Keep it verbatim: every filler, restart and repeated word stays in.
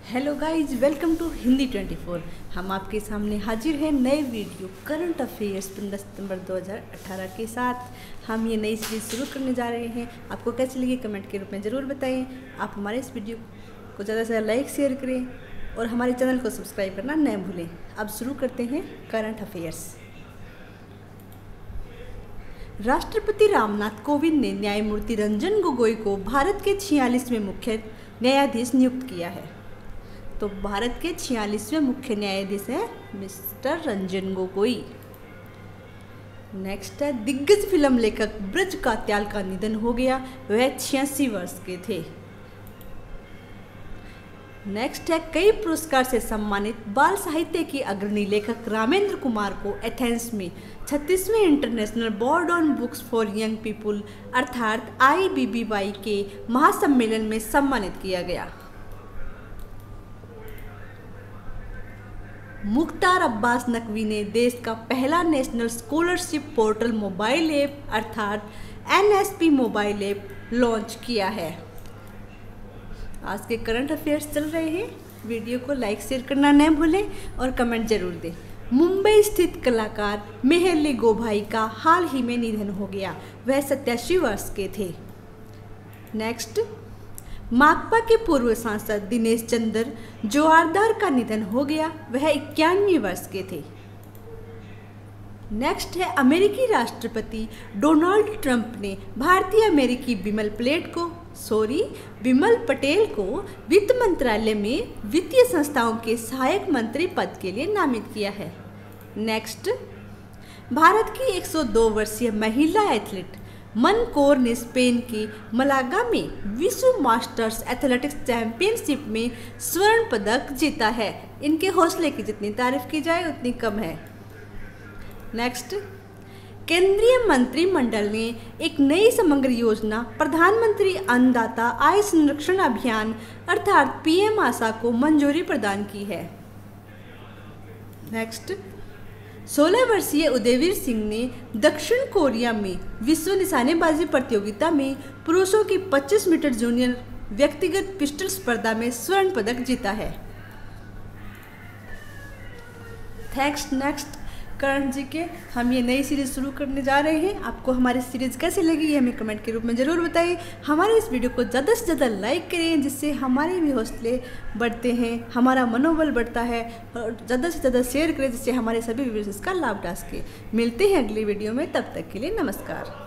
Hello guys, welcome to Hindi twenty four. हम आपके सामने हाजिर हैं नए वीडियो करंट अफेयर्स पंद्रह सितंबर दो हज़ार अठारह के साथ। हम ये नई सीरीज शुरू करने जा रहे हैं। आपको कैसी लगी कमेंट के रूप में ज़रूर बताएं। आप हमारे इस वीडियो को ज़्यादा से ज़्यादा लाइक शेयर करें और हमारे चैनल को सब्सक्राइब करना न भूलें। अब शुरू करते हैं करंट अफेयर्स। राष्ट्रपति रामनाथ कोविंद ने न्यायमूर्ति रंजन गोगोई को भारत के छियालीसवें मुख्य न्यायाधीश नियुक्त किया है। तो भारत के छियालीसवें मुख्य न्यायाधीश हैं मिस्टर रंजन गोगोई। नेक्स्ट है, दिग्गज फिल्म लेखक ब्रज कात्याल का निधन हो गया, वह छियासी वर्ष के थे। नेक्स्ट है, कई पुरस्कार से सम्मानित बाल साहित्य की अग्रणी लेखक रामेंद्र कुमार को एथेंस में छत्तीसवें international board on books for young people अर्थात आई बी बी वाई के महासम्मेलन में सम्मानित किया गया। मुख्तार अब्बास नकवी ने देश का पहला national scholarship portal mobile app अर्थात N S P mobile app launch किया है। आज के करंट अफेयर्स चल रहे हैं। वीडियो को लाइक शेयर करना न भूलें और कमेंट जरूर दें। मुंबई स्थित कलाकार मेहरली गोभाई का हाल ही में निधन हो गया, वह सत्तासी वर्ष के थे। नेक्स्ट, माकपा के पूर्व सांसद दिनेश चंद्र जोआरदार का निधन हो गया, वह इक्यानवे वर्ष के थे। नेक्स्ट है, अमेरिकी राष्ट्रपति डोनाल्ड ट्रंप ने भारतीय अमेरिकी बिमल प्लेट को सॉरी बिमल पटेल को वित्त मंत्रालय में वित्तीय संस्थाओं के सहायक मंत्री पद के लिए नामित किया है। नेक्स्ट, भारत की एक सौ दो वर्षीय महिला एथलीट मन कौर ने स्पेन के मलागा में विश्व मास्टर्स एथलेटिक्स चैंपियनशिप में स्वर्ण पदक जीता है। इनके हौसले की जितनी तारीफ की जाए उतनी कम है। नेक्स्ट, केंद्रीय मंत्रिमंडल ने एक नई समग्र योजना प्रधानमंत्री अन्नदाता आय संरक्षण अभियान अर्थात पी एम आशा को मंजूरी प्रदान की है। नेक्स्ट, सोलह वर्षीय उदयवीर सिंह ने दक्षिण कोरिया में विश्व निशानेबाजी प्रतियोगिता में पुरुषों की पच्चीस मीटर जूनियर व्यक्तिगत पिस्टल स्पर्धा में स्वर्ण पदक जीता है। थैंक्स। नेक्स्ट, करण जी के हम ये नई सीरीज शुरू करने जा रहे हैं। आपको हमारी सीरीज कैसी लगी ये हमें कमेंट के रूप में ज़रूर बताएं। हमारे इस वीडियो को ज़्यादा से ज़्यादा लाइक करें, जिससे हमारे भी हौसले बढ़ते हैं, हमारा मनोबल बढ़ता है। और ज़्यादा से ज़्यादा शेयर करें, जिससे हमारे सभी व्यूअर्स का लाभ उठा सके। मिलते हैं अगली वीडियो में, तब तक के लिए नमस्कार।